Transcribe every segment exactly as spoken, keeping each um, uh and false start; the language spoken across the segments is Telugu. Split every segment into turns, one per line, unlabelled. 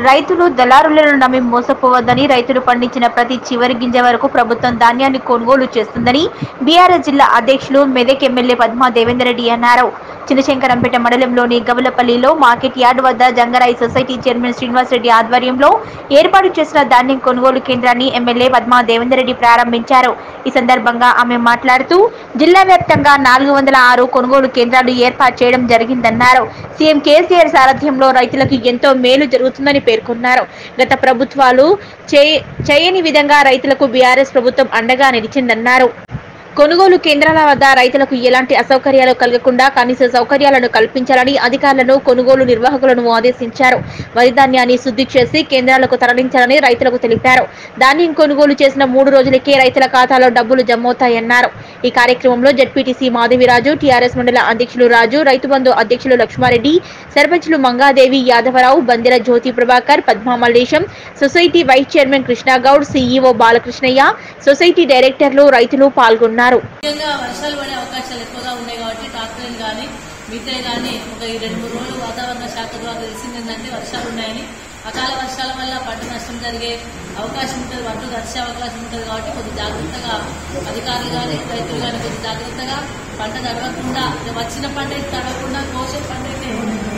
రైతులు దళారులను నమ్మి మోసపోవద్దని, రైతులు పండించిన ప్రతి చివరి గింజ వరకు ప్రభుత్వం ధాన్యాన్ని కొనుగోలు చేస్తుందని బీఆర్ఎస్ జిల్లా అధ్యక్షులు మెదక్ ఎమ్మెల్యే పద్మా దేవేందర్ రెడ్డి అన్నారు. చినశంకరంపేట మండలంలోని గవలపల్లిలో మార్కెట్ యార్డు వద్ద జంగరాయి సొసైటీ చైర్మన్ శ్రీనివాస్ రెడ్డి ఆధ్వర్యంలో ఏర్పాటు చేసిన ధాన్యం కొనుగోలు కేంద్రాన్ని ఎమ్మెల్యే పద్మా దేవేందర్ రెడ్డి ప్రారంభించారు. ఈ సందర్భంగా ఆమె మాట్లాడుతూ జిల్లా వ్యాప్తంగా నాలుగు వందల ఆరు కొనుగోలు కేంద్రాలు ఏర్పాటు చేయడం జరిగిందన్నారు. సీఎం కేసీఆర్ సారథ్యంలో రైతులకు ఎంతో మేలు జరుగుతుందని పేర్కొన్నారు. గత ప్రభుత్వాలు చేయని విధంగా రైతులకు బీఆర్ఎస్ ప్రభుత్వం అండగా నిలిచిందన్నారు. కొనుగోలు కేంద్రాల వద్ద రైతులకు ఎలాంటి అసౌకర్యాలు కలగకుండా కనీస సౌకర్యాలను కల్పించాలని అధికారులను, కొనుగోలు నిర్వాహకులను ఆదేశించారు. వరి ధాన్యాన్ని శుద్ధి చేసి కేంద్రాలకు తరలించాలని రైతులకు తెలిపారు. ధాన్యం కొనుగోలు చేసిన మూడు రోజులకే రైతుల ఖాతాలో డబ్బులు జమవుతాయన్నారు. ఈ కార్యక్రమంలో జెడ్పీటీసీ మాధవిరాజు, టీఆర్ఎస్ మండల అధ్యక్షులు రాజు, రైతు బంధు అధ్యక్షులు లక్ష్మారెడ్డి, సర్పంచులు Mangadevi, Yadavarao, Bandela Jyothi Prabhakar, Padma Mallesham, society vice chairman Krishnagoud, CEO Balakrishnaiah, society డైరెక్టర్లు, రైతులు పాల్గొన్నారు.
వర్షాలు పడే అవకాశాలు ఎక్కువగా ఉన్నాయి కాబట్టి ట్రాక్టర్లు కానీ మిగతా కానీ ఒక ఈ రెండు మూడు రోజులు వాతావరణ శాఖ ద్వారా తెలిసింది ఏంటంటే వర్షాలు ఉన్నాయని. అకాల వర్షాల వల్ల పంట నష్టం జరిగే అవకాశం ఉంటుంది, వడ్లు దర్శే అవకాశం ఉంటుంది కాబట్టి కొద్ది జాగ్రత్తగా అధికారులు కానీ రైతులు కానీ కొద్ది జాగ్రత్తగా పంట తడవకుండా, వచ్చిన పంట తడవకుండా కోసే పంట అయితే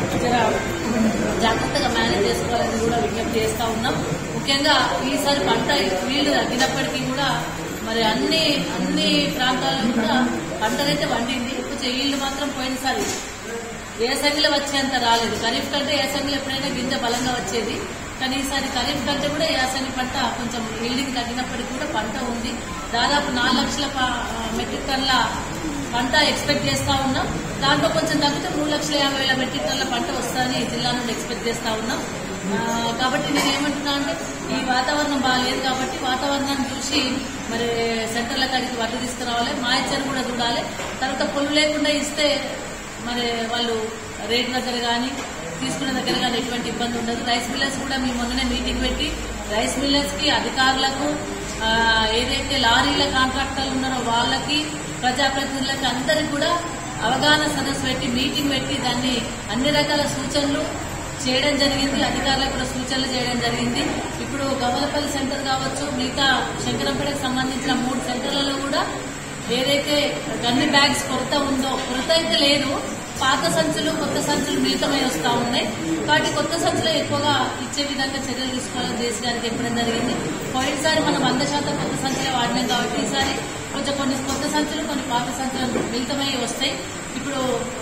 జాగ్రత్తగా మేనేజ్ చేసుకోవాలని కూడా విజ్ఞప్తి చేస్తా ఉన్నాం. ముఖ్యంగా ఈసారి పంట ఫీల్డ్ తగ్గినప్పటికీ కూడా మరి అన్ని అన్ని ప్రాంతాల్లో కూడా పంటలైతే వండింది. కొంచెం ఈల్డ్ మాత్రం పోయినసారి ఏసంగిలో వచ్చేంత రాలేదు. ఖరీఫ్ కంటే ఏసంగిలో ఎప్పుడైనా గింజ బలంగా వచ్చేది, కానీ ఈసారి ఖరీఫ్ కంటే కూడా ఏసంగి పంట కొంచెం ఈల్డింగ్ తగ్గినప్పటికీ కూడా పంట ఉంది. దాదాపు నాలుగు లక్షల మెట్రిక్ టన్ల పంట ఎక్స్పెక్ట్ చేస్తా ఉన్నాం. దాంట్లో కొంచెం తగ్గితే మూడు లక్షల యాభై వేల మెట్రిక్ టన్ల పంట వస్తుందని జిల్లా నుండి ఎక్స్పెక్ట్ చేస్తా ఉన్నాం. కాబట్టి నేను ఏమంటున్నా అంటే ఈ వాతావరణం బాగాలేదు కాబట్టి వాతావరణాన్ని చూసి మరి సెంటర్ల కాడికి వడ్లు తీసుకురావాలి, మాయచర్ కూడా చూడాలి. తర్వాత పొల్లు లేకుండా ఇస్తే మరి వాళ్ళు రేట్ దగ్గర కానీ తీసుకునే దగ్గర కానీ ఎటువంటి ఇబ్బంది ఉండదు. రైస్ మిల్లర్స్ కూడా మేము మొన్ననే మీటింగ్ పెట్టి రైస్ మిల్లర్స్ కి, అధికారులకు, ఏదైతే లారీల కాంట్రాక్టర్లు ఉన్నారో వాళ్ళకి, ప్రజాప్రతినిధులకి అందరికి కూడా అవగాహన సదస్సు పెట్టి మీటింగ్ పెట్టి దాన్ని అన్ని రకాల సూచనలు చేయడం జరిగింది. అధికారులకు కూడా సూచనలు చేయడం జరిగింది. ఇప్పుడు గవలపల్లి సెంటర్ కావచ్చు, మిగతా శంకరంపేటకు సంబంధించిన మూడు సెంటర్లలో కూడా ఏదైతే గన్ని బ్యాగ్స్ కొరత ఉందో, కొరత అయితే లేదు, పాత సంచులు కొత్త సంచులు మిళితమై వస్తా ఉన్నాయి కాబట్టి కొత్త సంచులు ఎక్కువగా ఇచ్చే విధంగా చర్యలు తీసుకోవాలని దేశ గారికి చెప్పడం జరిగింది. పోయినసారి మనం వంద శాతం కొత్త సంచులే వాడినాం కాబట్టి ఈసారి కొంచెం కొన్ని కొత్త సంచులు, కొన్ని పాత సంచులు మిళితమై వస్తాయి. ఇప్పుడు